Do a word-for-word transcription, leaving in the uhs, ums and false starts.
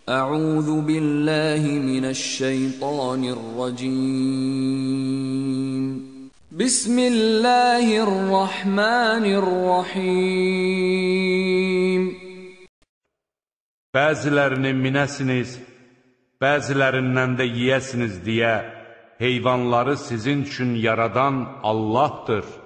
أعوذ بالله من الشيطان الرجيم. بسم الله الرحمن الرحيم. Bəzilərini minəsiniz, bəzilərindən də yiyəsiniz deyə heyvanları sizin üçün yaradan Allahdır.